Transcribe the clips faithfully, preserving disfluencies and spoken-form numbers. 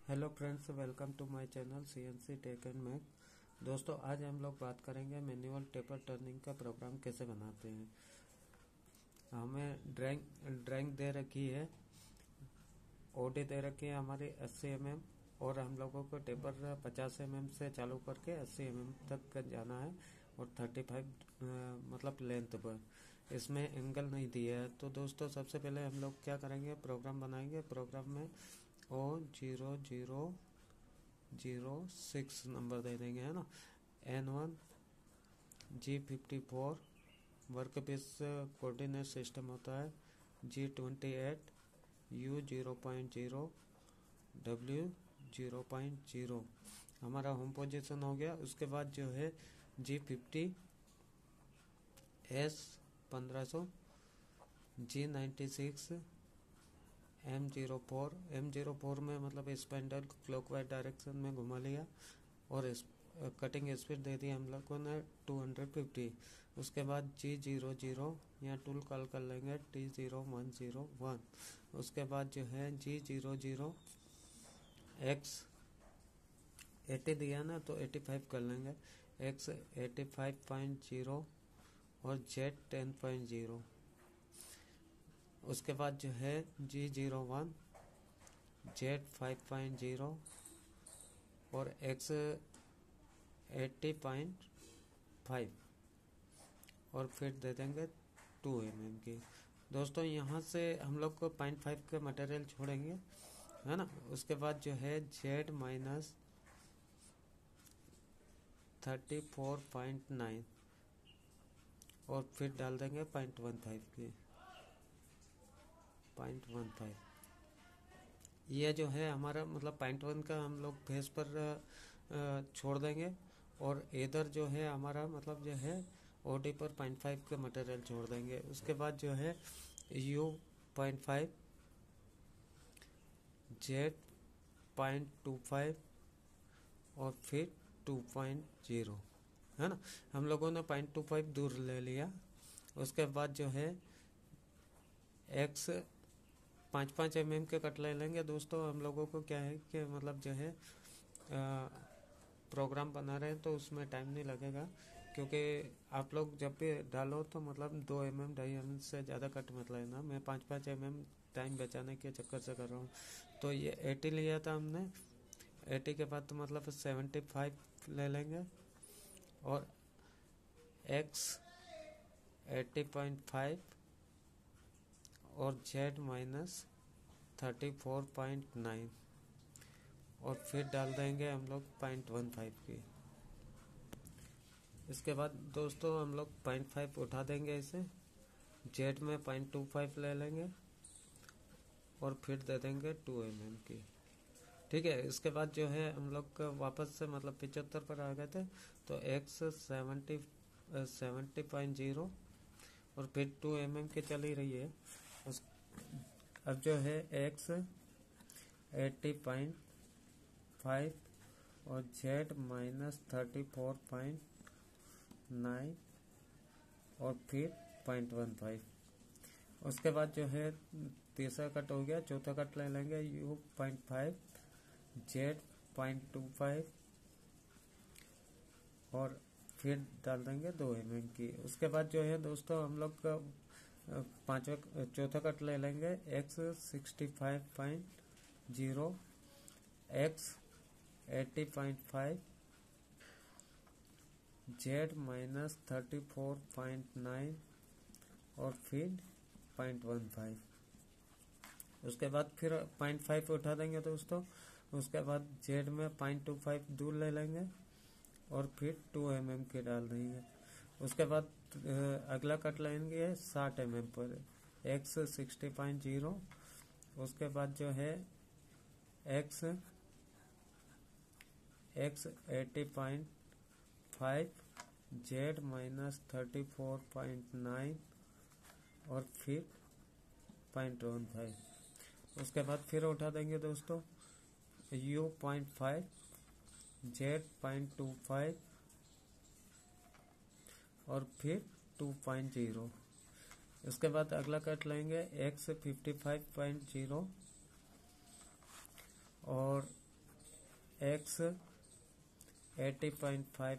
Hello friends, welcome to my channel C N C tech and mech. दोस्तों, आज हम लोग बात करेंगे मैनुअल टेपर टर्निंग का प्रोग्राम कैसे बनाते हैं। हमें ड्राइंग ड्राइंग दे रखी है, ओडी दे रखी है हमारी अस्सी एम एम, और हम लोगों को टेपर पचास एम एम से चालू करके अस्सी एम एम तक जाना है और पैंतीस मतलब लेंथ पर। इसमें एंगल नहीं दिया है। तो दोस्तों, सबसे पहले हम लोग क्या करेंगे, प्रोग्राम बनाएंगे। प्रोग्राम में O zero zero zero six number दे देंगे, है ना। N one G fifty four workpiece coordinate system होता है। G twenty eight U zero point zero W zero point zero हमारा होम पोजीशन हो गया। उसके बाद जो है जी फिफ्टी एस पंद्रह सौ G ninety six M zero four M zero four में मतलब स्पेंडल क्लॉकवाइज डायरेक्शन में घुमा लिया और इस कटिंग स्पीड दे दी हम लोगों ने टू हंड्रेड फिफ्टी। उसके बाद जी जीरो जीरो यहाँ टूल कॉल कर लेंगे T zero one zero one. उसके बाद जो है G zero zero X eighty दिया ना, तो एटी फाइव कर लेंगे। X eighty five point zero और जेड टेन पॉइंट जीरो। उसके बाद जो है G zero one Z five point zero और एक्स एट्टी पॉइंट फाइव और फिर दे देंगे टू एम एम की। दोस्तों, यहाँ से हम लोग को पॉइंट फाइव का मटेरियल छोड़ेंगे, है ना। उसके बाद जो है Z minus thirty four point nine और फिर डाल देंगे पॉइंट वन फाइव की पॉइंट वन फाइव। यह जो है हमारा मतलब पॉइंट वन का हम लोग फेस पर छोड़ देंगे और इधर जो है हमारा मतलब जो है ओडी पर पॉइंट फाइव का मटेरियल छोड़ देंगे। उसके बाद जो है U point five Z point two five और फिर टू पॉइंट जीरो, है ना। हम लोगों ने पॉइंट टू फाइव दूर ले लिया। उसके बाद जो है एक्स पाँच पाँच एम एम के कट ले लेंगे। दोस्तों, हम लोगों को क्या है कि मतलब जो है आ, प्रोग्राम बना रहे हैं तो उसमें टाइम नहीं लगेगा, क्योंकि आप लोग जब भी डालो तो मतलब दो एम एम ढाई एम एम से ज़्यादा कट मत लेना। मैं पाँच पाँच एम एम टाइम बचाने के चक्कर से कर रहा हूँ। तो ये एटी लिया था हमने, एटी के बाद तो मतलब सेवेंटी फाइव ले लेंगे और एक्स एट्टी पॉइंट फाइव और Z minus thirty four point nine और फिर डाल देंगे हम लोग पॉइंट वन फाइव की। इसके बाद दोस्तों हम लोग पॉइंट फाइव उठा देंगे, इसे जेड में पॉइंट टू फाइव ले लेंगे और फिर दे देंगे टू एम एम की। ठीक है। इसके बाद जो है हम लोग वापस से मतलब पिचहत्तर पर आ गए थे, तो X seventy seventy point zero और फिर टू एम एम की चली रही है। उस अब जो है एक्स एट्टी पॉइंट फाइव और Z minus thirty four point nine और फिर पॉइंट वन फाइव। उसके बाद जो है तीसरा कट हो गया, चौथा कट ले लेंगे U point five Z point two five और फिर डाल देंगे दो एम एम की। उसके बाद जो है दोस्तों हम लोग का पांचवा चौथा कट ले लेंगे X sixty five point zero X eighty point five Z minus thirty four point nine और फिर पॉइंट वन फाइव। उसके बाद फिर पॉइंट फाइव उठा देंगे दोस्तों। उसके बाद जेड में पॉइंट टू फाइव दूर ले लेंगे और फिर टू एम एम के डाल देंगे। उसके बाद अगला कट लेंगे साठ एम एम पर एक्स सिक्सटी पॉइंट जीरो। उसके बाद जो है X X eighty point five Z minus thirty four point nine और फिर पॉइंट वन फाइव। उसके बाद फिर उठा देंगे दोस्तों U point five Z point two five और फिर टू पॉइंट जीरो। इसके बाद अगला कट लेंगे X fifty five point zero और X eighty point five,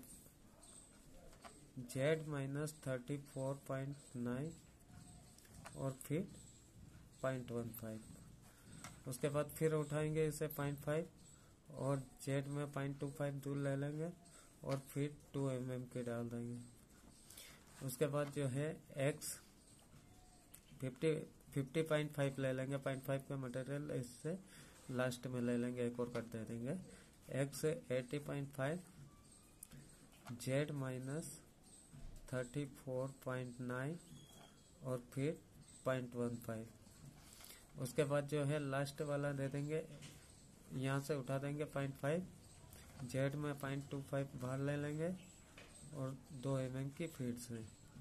Z minus thirty four point nine और फिर पॉइंट वन फाइव। उसके बाद फिर उठाएंगे इसे पॉइंट फाइव और जेड में पॉइंट टू फाइव दूर ले लेंगे और फिर टू एम एम के डाल देंगे। उसके बाद जो है X fifty fifty point five ले लेंगे, पॉइंट फाइव का मटेरियल इससे लास्ट में ले लेंगे, एक और कट दे देंगे। X eighty point five, Z minus thirty four point nine और फिर पॉइंट वन फाइव। उसके बाद जो है लास्ट वाला दे देंगे, यहाँ से उठा देंगे पॉइंट फाइव, जेड में पॉइंट टू फाइव बाहर ले लेंगे और दो एम एम की फीड से।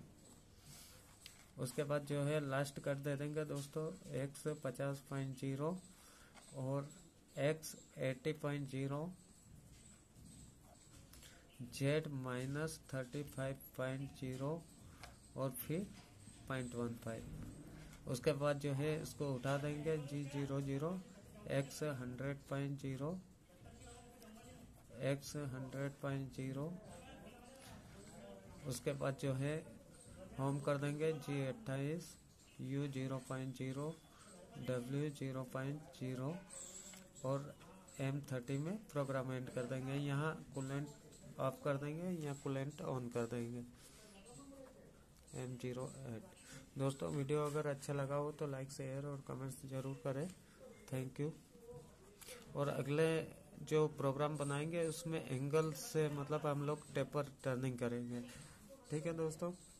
उसके बाद जो है लास्ट कट दे देंगे दोस्तों, एक्स पचास पॉइंट जीरो और X eighty point zero, Z minus thirty five point zero और फिर पॉइंट वन फाइव। उसके बाद जो है इसको उठा देंगे, G zero zero, X hundred point zero, X hundred point zero. उसके बाद जो है होम कर देंगे, जी अट्ठाईस, U zero point zero, W zero point zero और एम थर्टी में प्रोग्राम एंड कर देंगे। यहाँ कूलेंट ऑफ कर देंगे, यहाँ कूलेंट ऑन कर देंगे, एम जीरो एट। दोस्तों वीडियो अगर अच्छा लगा हो तो लाइक शेयर और कमेंट्स जरूर करें। Thank you. और अगले जो प्रोग्राम बनाएंगे उसमें एंगल से मतलब हम लोग टेपर टर्निंग करेंगे। ठीक है दोस्तों।